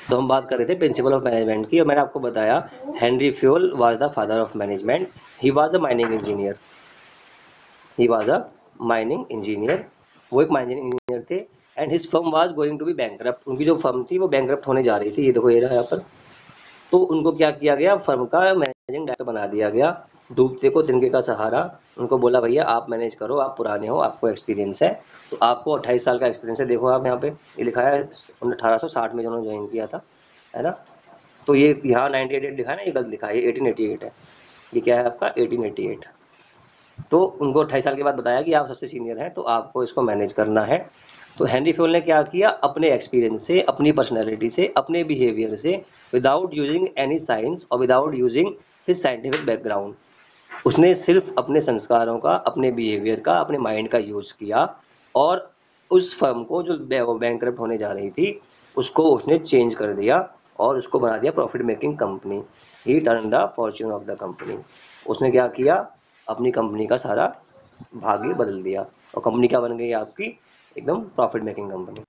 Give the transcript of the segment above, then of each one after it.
तो हम बात कर रहे थे प्रिंसिपल ऑफ मैनेजमेंट की, और मैंने आपको बताया Henri Fayol was the father of management. He was a mining engineer. He was a mining engineer. वो एक माइनिंग इंजीनियर थे। And his firm was going to be bankrupt. उनकी जो फर्म थी वो बैंकरप्ट होने जा रही थी। ये देखो ये रहा यहाँ पर। तो उनको क्या किया गया, फर्म का मैनेजिंग डायरेक्टर बना दिया गया। डूबते को तिनके का सहारा। उनको बोला भैया आप मैनेज करो, आप पुराने हो, आपको एक्सपीरियंस है। तो आपको 28 साल का एक्सपीरियंस है। देखो आप यहाँ पे ये लिखा है 1860 में जिन्होंने ज्वाइन किया था, है ना। तो ये यहाँ 1988 लिखा है ना, ये गलत लिखा है, ये 1888 है। ये क्या है आपका 1888। तो उनको 28 साल के बाद बताया कि आप सबसे सीनियर हैं तो आपको इसको मैनेज करना है। तो हेनरी फ्यूल ने क्या किया, अपने एक्सपीरियंस से, अपनी पर्सनैलिटी से, अपने बिहेवियर से, विदाउट यूजिंग एनी साइंस और without using his scientific background, उसने सिर्फ अपने संस्कारों का, अपने बिहेवियर का, अपने माइंड का यूज किया। और उस फर्म को जो बैंकरप्ट होने जा रही थी उसको उसने चेंज कर दिया और उसको बना दिया profit making company. He turn the fortune of the company. उसने क्या किया, अपनी कंपनी का सारा भाग्य बदल दिया। और कंपनी क्या बन गई आपकी, एकदम प्रॉफिट मेकिंग कंपनी।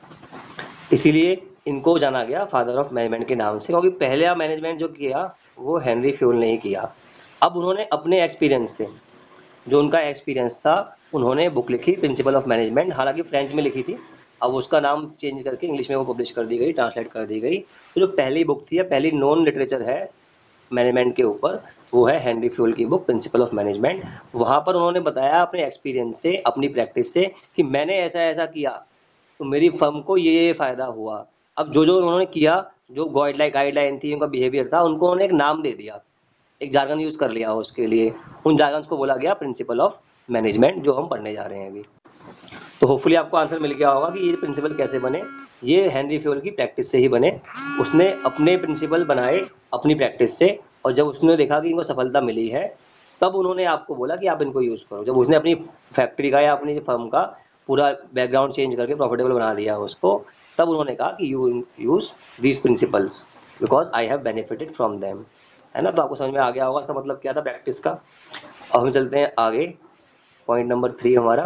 इसीलिए इनको जाना गया फादर ऑफ मैनेजमेंट के नाम से, क्योंकि पहले मैनेजमेंट जो किया वो हेनरी फ्यूल ने ही किया। अब उन्होंने अपने एक्सपीरियंस से, जो उनका एक्सपीरियंस था, उन्होंने बुक लिखी प्रिंसिपल ऑफ मैनेजमेंट, हालांकि फ्रेंच में लिखी थी। अब उसका नाम चेंज करके इंग्लिश में वो पब्लिश कर दी गई, ट्रांसलेट कर दी गई। तो जो पहली बुक थी या पहली नॉन लिटरेचर है मैनेजमेंट के ऊपर, वो है हेनरी फ्यूल की बुक प्रिंसिपल ऑफ मैनेजमेंट। वहाँ पर उन्होंने बताया अपने एक्सपीरियंस से, अपनी प्रैक्टिस से, कि मैंने ऐसा ऐसा किया तो मेरी फर्म को ये फ़ायदा हुआ। अब जो जो उन्होंने किया, जो गाइडलाइन थी, उनका बिहेवियर था, उनको उन्होंने एक नाम दे दिया, एक जार्गन यूज़ कर लिया उसके लिए। उन जार्गन्स को बोला गया प्रिंसिपल ऑफ मैनेजमेंट, जो हम पढ़ने जा रहे हैं अभी। तो होपफुली आपको आंसर मिल गया होगा कि ये प्रिंसिपल कैसे बने। ये हेनरी फ्यूल की प्रैक्टिस से ही बने। उसने अपने प्रिंसिपल बनाए अपनी प्रैक्टिस से, और जब उसने देखा कि इनको सफलता मिली है, तब उन्होंने आपको बोला कि आप इनको यूज़ करो। जब उसने अपनी फैक्ट्री का या अपनी फर्म का पूरा बैकग्राउंड चेंज करके प्रॉफिटेबल बना दिया उसको, तब उन्होंने कहा कि you use these principles because I have benefited from them. है ना। तो आपको समझ में आ गया होगा इसका मतलब क्या था प्रैक्टिस का। अब हम चलते हैं आगे। पॉइंट नंबर 3 हमारा,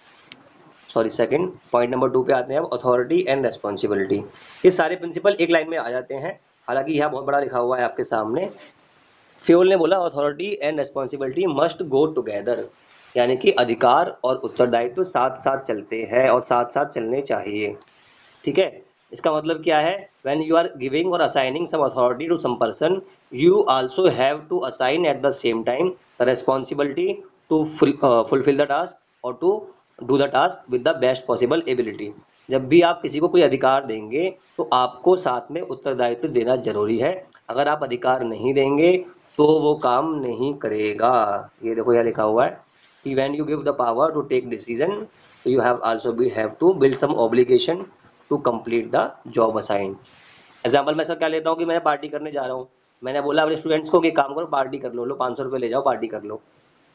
सॉरी सेकंड, पॉइंट नंबर 2 पे आते हैं अब, अथॉरिटी एंड रेस्पॉन्सिबिलिटी। ये सारे प्रिंसिपल एक लाइन में आ जाते हैं, हालांकि यहाँ बहुत बड़ा लिखा हुआ है आपके सामने। फ्यूल ने बोला authority and responsibility must go together, यानी कि अधिकार और उत्तरदायित्व तो साथ साथ चलते हैं और साथ साथ चलने चाहिए। ठीक है। इसका मतलब क्या है, व्हेन यू आर गिविंग और assigning some authority to some person, you also have to assign at the same time the responsibility to fulfil the task और to do the task with the best possible ability. जब भी आप किसी को कोई अधिकार देंगे तो आपको साथ में उत्तरदायित्व देना जरूरी है। अगर आप अधिकार नहीं देंगे तो वो काम नहीं करेगा। ये देखो यहाँ लिखा हुआ है कि when you give the power to take decision, you have also be have to build some obligation to complete the job assign. Example मैं सर क्या लेता हूँ कि मैं पार्टी करने जा रहा हूँ। मैंने बोला अपने स्टूडेंट्स को कि काम करो, पार्टी कर लो, लो 500 रुपये ले जाओ, पार्टी कर लो।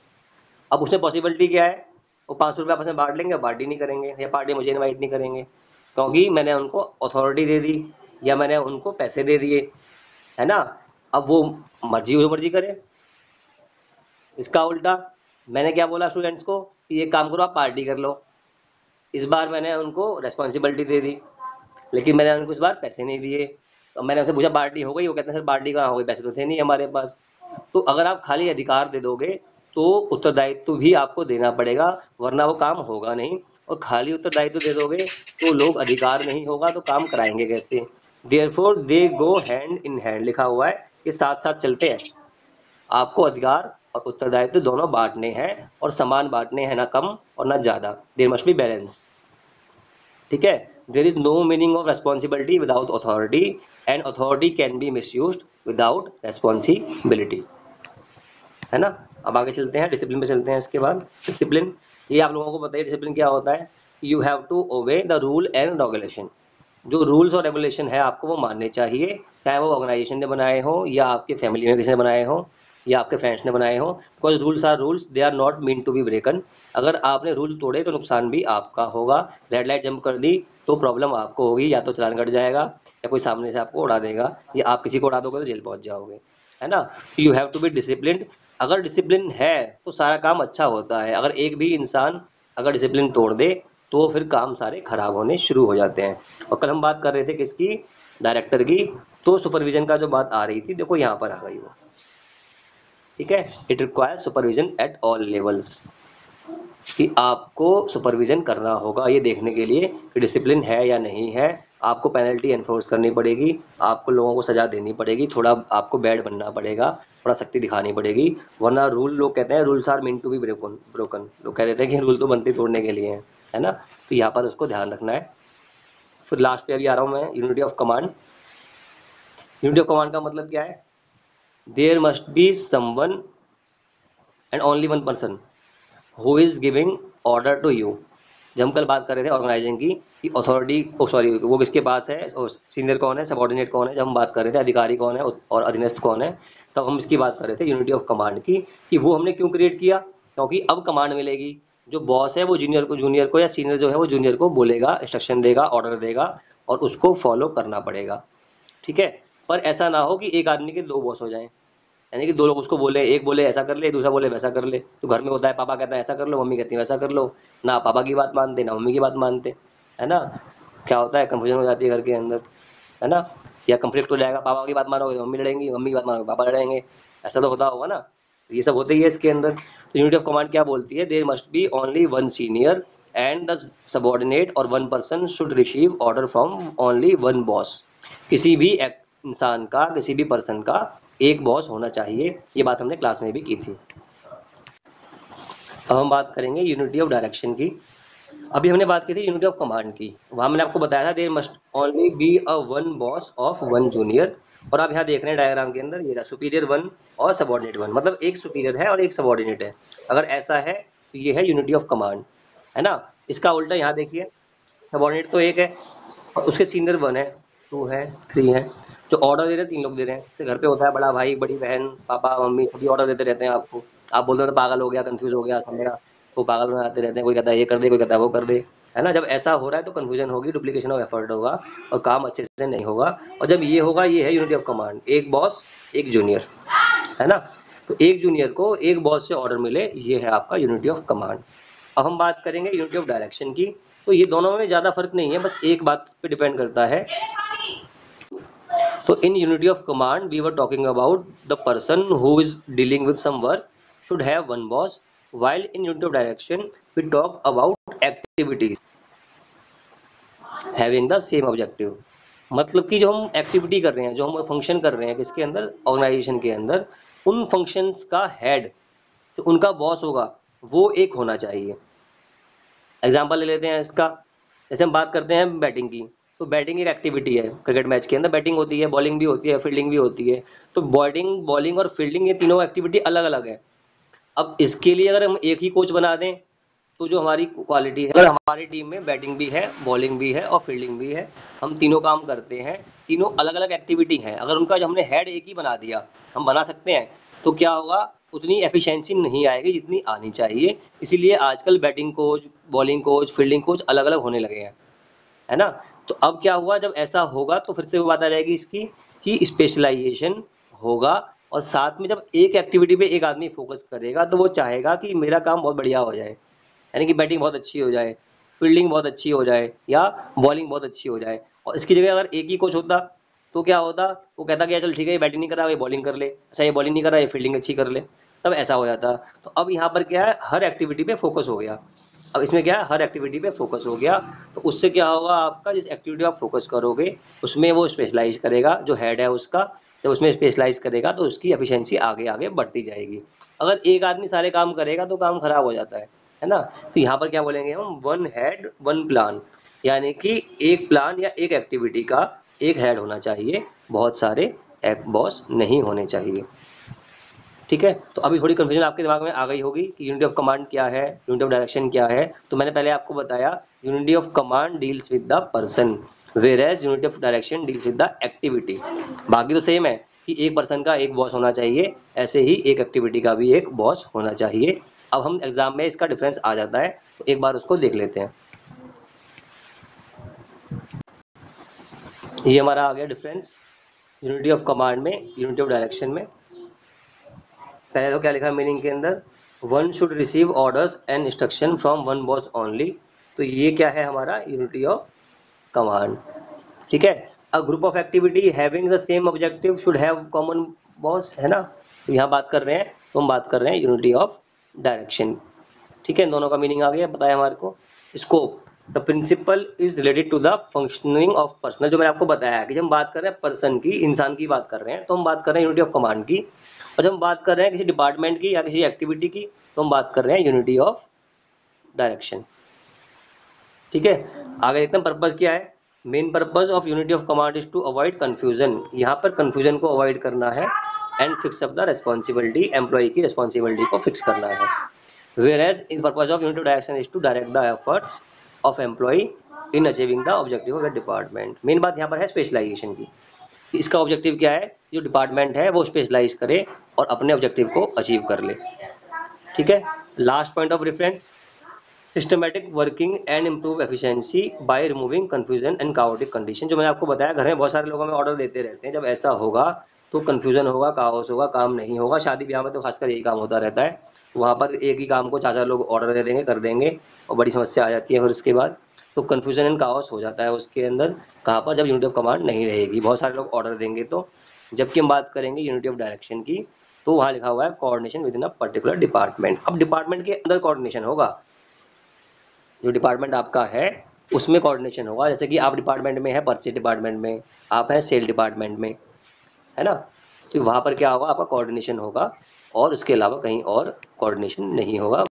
अब उसमें पॉसिबिलिटी क्या है, वो 500 रुपये आपस में बांट लेंगे, पार्टी नहीं करेंगे, या पार्टी मुझे इन्वाइट नहीं करेंगे, क्योंकि मैंने उनको अथॉरिटी दे दी या मैंने उनको पैसे दे दिए, है ना। अब वो मर्जी हो मर्जी करे। इसका उल्टा, मैंने क्या बोला स्टूडेंट्स को कि ये काम करो, आप पार्टी कर लो। इस बार मैंने उनको रेस्पॉन्सिबिलिटी दे दी, लेकिन मैंने उनको इस बार पैसे नहीं दिए। तो मैंने उनसे पूछा पार्टी हो गई, वो कहते हैं सर पार्टी कहाँ हो गई, पैसे तो थे नहीं हमारे पास। तो अगर आप खाली अधिकार दे दोगे तो उत्तरदायित्व भी आपको देना पड़ेगा, वरना वो काम होगा नहीं। और खाली उत्तरदायित्व दे दोगे तो लोग, अधिकार नहीं होगा तो काम कराएंगे कैसे। Therefore they go hand in hand, लिखा हुआ है, ये साथ साथ चलते हैं। आपको अधिकार और उत्तरदायित्व दोनों बांटने हैं, और समान बांटने हैं, ना कम और ना ज़्यादा। There must be balance. ठीक है। There is no meaning of responsibility without authority, and authority can be misuse without responsibility. है ना। अब आगे चलते हैं, डिसिप्लिन पे चलते हैं। इसके बाद डिसिप्लिन, ये आप लोगों को पता है डिसिप्लिन क्या होता है। You have to obey the rule and regulation. जो रूल्स और रेगुलेशन है आपको वो मानने चाहिए, चाहे वो ऑर्गेनाइजेशन ने बनाए हो या आपके फैमिली में किसी ने बनाए हो या आपके फ्रेंड्स ने बनाए हो। Because rules are rules, they are not meant to be broken. अगर आपने रूल तोड़े तो नुकसान भी आपका होगा। रेड लाइट जंप कर दी तो प्रॉब्लम आपको होगी, या तो चालान कट जाएगा या कोई सामने से आपको उड़ा देगा, या आप किसी को उड़ा दोगे तो जेल पहुंच जाओगे। है ना। You have to be discipline. अगर डिसिप्लिन है तो सारा काम अच्छा होता है। अगर एक भी इंसान अगर डिसिप्लिन तोड़ दे तो फिर काम सारे खराब होने शुरू हो जाते हैं। और कल हम बात कर रहे थे किसकी, डायरेक्टर की, तो सुपरविजन का जो बात आ रही थी देखो यहाँ पर आ गई वो। ठीक है, it requires supervision at all levels, कि आपको सुपरविजन करना होगा ये देखने के लिए कि डिसिप्लिन है या नहीं है। आपको पेनल्टी एनफोर्स करनी पड़ेगी, आपको लोगों को सजा देनी पड़ेगी, थोड़ा आपको बैड बनना पड़ेगा, थोड़ा शक्ति दिखानी पड़ेगी, वरना रूल, लोग कहते हैं rules are meant to be broken broken, लोग कह देते हैं कि रूल तो बनते ही तोड़ने के लिए हैं, है ना। तो यहाँ पर उसको ध्यान रखना है। फिर लास्ट पे अभी आ रहा हूँ मैं, unity of command. Unity of command का मतलब क्या है? There must be someone and only one person who is giving order to you. जब हम कल बात कर रहे थे ऑर्गेनाइजिंग की, कि अथॉरिटी, ओ सॉरी, वो किसके पास है, और सीनियर कौन है, सबॉर्डिनेट कौन है, जब हम बात कर रहे थे अधिकारी कौन है और अधीनस्थ कौन है, तब हम इसकी बात कर रहे थे यूनिटी ऑफ कमांड की, कि वो हमने क्यों क्रिएट किया, क्योंकि अब कमांड मिलेगी। जो बॉस है वो जूनियर को या सीनियर जो है वो जूनियर को बोलेगा, इंस्ट्रक्शन देगा, ऑर्डर देगा, और उसको फॉलो करना पड़ेगा। ठीक है, पर ऐसा ना हो कि एक आदमी के दो बॉस हो जाएं, यानी कि दो लोग उसको बोले, एक बोले ऐसा कर ले, दूसरा बोले वैसा कर ले। तो घर में होता है, पापा कहता है ऐसा कर लो, मम्मी कहती है वैसा कर लो, ना पापा की बात मानते ना मम्मी की बात मानते, है ना। क्या होता है, कंफ्यूजन हो जाती है घर के अंदर, है ना। या कंफ्लिक्ट हो जाएगा, पापा की बात मानोगे तो मम्मी लड़ेंगी, मम्मी की बात मानोगे पापा लड़ेंगे, ऐसा तो होता होगा ना। तो ये सब होते ही है इसके अंदर। तो यूनिटी ऑफ कमांड क्या बोलती है? There must be only one senior and the subordinate और one person should receive order from only one boss. किसी भी इंसान का, किसी भी पर्सन का एक बॉस होना चाहिए, ये बात हमने क्लास में भी की थी। अब हम बात करेंगे यूनिटी ऑफ डायरेक्शन की। अभी हमने बात की थी यूनिटी ऑफ कमांड की, वहां मैंने आपको बताया था there must only be a one boss of one junior. और आप यहाँ देख रहे हैं डायग्राम के अंदर, ये रहा सुपीरियर वन और सबॉर्डिनेट वन, मतलब एक सुपीरियर है और एक सबॉर्डिनेट है। अगर ऐसा है तो ये है यूनिटी ऑफ कमांड, है ना। इसका उल्टा यहाँ देखिए, सबॉर्डिनेट तो एक है और उसके सीनियर वन है, टू है, थ्री है। जो ऑर्डर दे रहे हैं तीन लोग दे रहे हैं। जैसे घर पे होता है, बड़ा भाई, बड़ी बहन, पापा मम्मी सभी ऑर्डर देते रहते हैं आपको। आप बोलते हो तो पागल हो गया, कंफ्यूज हो गया सब मेरा, वो पागल बनाते रहते हैं, कोई कहता है ये कर दे, कोई कहता है वो कर दे, है ना। जब ऐसा हो रहा है तो कंफ्यूजन होगी, डुप्लीकेशन ऑफ एफर्ट होगा और काम अच्छे से नहीं होगा। और जब ये होगा, ये है यूनिटी ऑफ कमांड, एक बॉस एक जूनियर, है ना। तो एक जूनियर को एक बॉस से ऑर्डर मिले, ये है आपका यूनिटी ऑफ कमांड। अब हम बात करेंगे यूनिटी ऑफ डायरेक्शन की। तो ये दोनों में ज़्यादा फर्क नहीं है, बस एक बात पे डिपेंड करता है। तो in unity of command we were talking about the person who is dealing with some work should have one boss, while in unity of direction we talk about activities having the same objective। मतलब कि जो हम activity कर रहे हैं, जो हम function कर रहे हैं किसके अंदर, ऑर्गेनाइजेशन के अंदर, उन फंक्शंस का हेड, तो उनका बॉस होगा, वो एक होना चाहिए। एग्जाम्पल ले लेते हैं इसका। जैसे हम बात करते हैं बैटिंग की, तो बैटिंग एक एक्टिविटी है, क्रिकेट मैच के अंदर बैटिंग होती है, बॉलिंग भी होती है, फील्डिंग भी होती है। तो बॉलिंग बॉलिंग और फील्डिंग, ये तीनों एक्टिविटी अलग अलग है। अब इसके लिए अगर हम एक ही कोच बना दें, तो जो हमारी क्वालिटी है, अगर हमारी टीम में बैटिंग भी है, बॉलिंग भी है और फील्डिंग भी है, हम तीनों काम करते हैं, तीनों अलग अलग एक्टिविटी हैं, अगर उनका जो हमने हेड एक ही बना दिया, हम बना सकते हैं, तो क्या होगा, उतनी एफिशिएंसी नहीं आएगी जितनी आनी चाहिए। इसीलिए आजकल batting coach, bowling coach, fielding coach अलग अलग होने लगे हैं, है ना। तो अब क्या हुआ, जब ऐसा होगा तो फिर से वो बात आ जाएगी इसकी, कि स्पेशलाइजेशन होगा। और साथ में जब एक एक्टिविटी पे एक आदमी फोकस करेगा, तो वो चाहेगा कि मेरा काम बहुत बढ़िया हो जाए, यानी कि बैटिंग बहुत अच्छी हो जाए, फील्डिंग बहुत अच्छी हो जाए, या बॉलिंग बहुत अच्छी हो जाए। और इसकी जगह अगर एक ही कोच होता, तो क्या होता, वो कहता कि यार चल ठीक है, ये बैटिंग नहीं कर रहा, ये बॉलिंग कर ले, अच्छा ये बॉलिंग नहीं कर रहा, ये फील्डिंग अच्छी कर ले, तब ऐसा हो जाता। तो अब यहाँ पर क्या है, हर एक्टिविटी पे फोकस हो गया। अब इसमें क्या है, हर एक्टिविटी पे फोकस हो गया, तो उससे क्या होगा, आपका जिस एक्टिविटी आप फोकस करोगे उसमें वो स्पेशलाइज करेगा, जो हेड है उसका, जब उसमें स्पेशलाइज करेगा तो उसकी एफिशिएंसी आगे आगे बढ़ती जाएगी। अगर एक आदमी सारे काम करेगा तो काम खराब हो जाता है ना। तो यहाँ पर क्या बोलेंगे हम, वन हेड वन प्लान, यानी कि एक प्लान या एक एक्टिविटी का एक हेड होना चाहिए, बहुत सारे एक बॉस नहीं होने चाहिए। ठीक है, तो अभी थोड़ी कन्फ्यूजन आपके दिमाग में आ गई होगी कि यूनिटी ऑफ कमांड क्या है, यूनिटी ऑफ डायरेक्शन क्या है। तो मैंने पहले आपको बताया, unity of command deals with the person, whereas unity of direction deals with the activity. बाकी तो सेम है, कि एक पर्सन का एक बॉस होना चाहिए, ऐसे ही एक एक्टिविटी का भी एक बॉस होना चाहिए। अब हम एग्जाम में इसका डिफरेंस आ जाता है, तो एक बार उसको देख लेते हैं। ये हमारा आ गया डिफरेंस यूनिटी ऑफ कमांड में, यूनिटी ऑफ डायरेक्शन में। पहले तो क्या लिखा मीनिंग के अंदर, one should receive orders and instruction from one boss only. तो ये क्या है हमारा यूनिटी ऑफ कमांड। ठीक है, a group of activity having the same objective should have common boss, है ना। तो यहाँ बात कर रहे हैं, तो हम बात कर रहे हैं यूनिटी ऑफ डायरेक्शन। ठीक है, इन दोनों का मीनिंग आ गया, बताया हमारे को। Scope, the principle is related to the functioning of personnel, जो मैंने आपको बताया कि जब हम बात कर रहे हैं पर्सन की, इंसान की बात कर रहे हैं, तो हम बात कर रहे हैं यूनिटी ऑफ कमांड की। और जब हम बात कर रहे हैं किसी डिपार्टमेंट की या किसी एक्टिविटी की, तो हम बात कर रहे हैं यूनिटी ऑफ डायरेक्शन। ठीक है, आगे देखते हैं पर्पज क्या है। Main purpose of unity of command is to avoid confusion, यहाँ पर कंफ्यूजन को अवॉइड करना है। And fix up the responsibility, employee की रेस्पॉन्सिबिलिटी को फिक्स करना है। Whereas in purpose of unit of direction is to direct the efforts of employee in achieving the objective of the department। Main बात यहाँ पर है स्पेशलाइजेशन की। इसका ऑब्जेक्टिव क्या है, जो डिपार्टमेंट है वो स्पेशलाइज करे और अपने ऑब्जेक्टिव को अचीव कर ले। ठीक है, last point of reference, systematic working and improve efficiency by removing confusion and chaotic condition. जो मैंने आपको बताया, घर में बहुत सारे लोगों में ऑर्डर देते रहते हैं, जब ऐसा होगा तो कंफ्यूजन होगा, काओस होगा, काम नहीं होगा। शादी ब्याह में तो खासकर यही काम होता रहता है, वहाँ पर एक ही काम को चार चार लोग ऑर्डर दे देंगे, कर देंगे, और बड़ी समस्या आ जाती है फिर उसके बाद। तो कन्फ्यूजन एंड काओस हो जाता है उसके अंदर, कहाँ पर, जब यूनिटी ऑफ कमांड नहीं रहेगी, बहुत सारे लोग ऑर्डर देंगे तो। जबकि हम बात करेंगे यूनिटी ऑफ डायरेक्शन की, तो वहाँ लिखा हुआ है coordination within a particular department. अब डिपार्टमेंट के अंदर कोऑर्डिनेशन होगा, जो डिपार्टमेंट आपका है उसमें कोऑर्डिनेशन होगा। जैसे कि आप डिपार्टमेंट में है, परचेज डिपार्टमेंट में, आप हैं सेल डिपार्टमेंट में, है ना। तो वहाँ पर क्या होगा, आपका कोऑर्डिनेशन होगा, और उसके अलावा कहीं और कोऑर्डिनेशन नहीं होगा।